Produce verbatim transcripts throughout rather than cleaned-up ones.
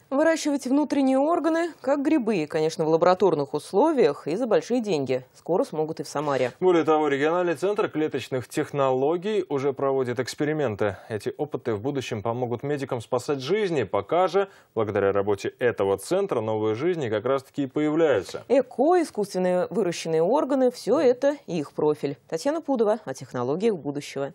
Выращивать внутренние органы, как грибы, конечно, в лабораторных условиях и за большие деньги. Скоро смогут и в Самаре. Более того, региональный центр клеточных технологий уже проводит эксперименты. Эти опыты в будущем помогут медикам спасать жизни. Пока же, благодаря работе этого центра, новые жизни как раз-таки и появляются. Эко, искусственные выращенные органы – все это их профиль. Татьяна Пудова о технологиях будущего.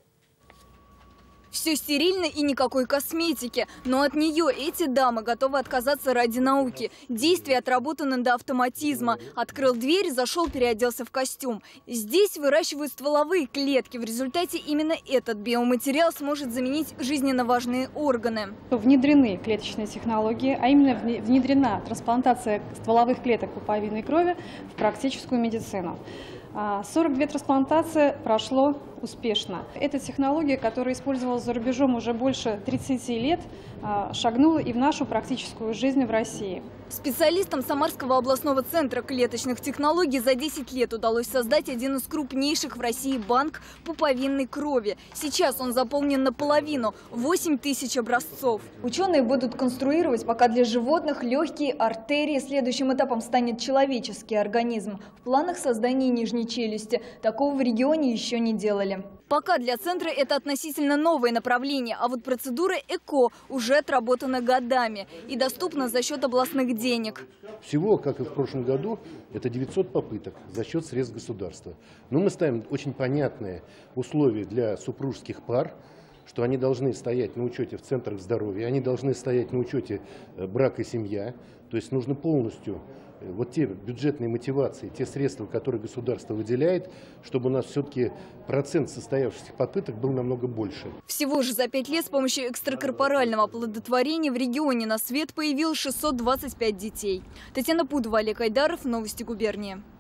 Все стерильно и никакой косметики. Но от нее эти дамы готовы отказаться ради науки. Действия отработаны до автоматизма. Открыл дверь, зашел, переоделся в костюм. Здесь выращивают стволовые клетки. В результате именно этот биоматериал сможет заменить жизненно важные органы. Внедрены клеточные технологии, а именно внедрена трансплантация стволовых клеток пуповинной крови в практическую медицину. сорок две трансплантации прошло успешно. Эта технология, которая использовалась за рубежом уже больше тридцати лет, шагнула и в нашу практическую жизнь в России. Специалистам Самарского областного центра клеточных технологий за десять лет удалось создать один из крупнейших в России банк пуповинной крови. Сейчас он заполнен наполовину – восемь тысяч образцов. Ученые будут конструировать пока для животных легкие артерии. Следующим этапом станет человеческий организм. В планах создания нижней челюсти. Такого в регионе еще не делали. Пока для центра это относительно новое направление, а вот процедура ЭКО уже отработана годами и доступна за счет областных денег. Всего, как и в прошлом году, это девятьсот попыток за счет средств государства. Но мы ставим очень понятные условия для супружеских пар, что они должны стоять на учете в центрах здоровья, они должны стоять на учете брак и семья. То есть нужно полностью вот те бюджетные мотивации, те средства, которые государство выделяет, чтобы у нас все-таки процент состоявшихся попыток был намного больше. Всего же за пять лет с помощью экстракорпорального оплодотворения в регионе на свет появилось шестьсот двадцать пять детей. Татьяна Пудова, Олег Айдаров, Новости губернии.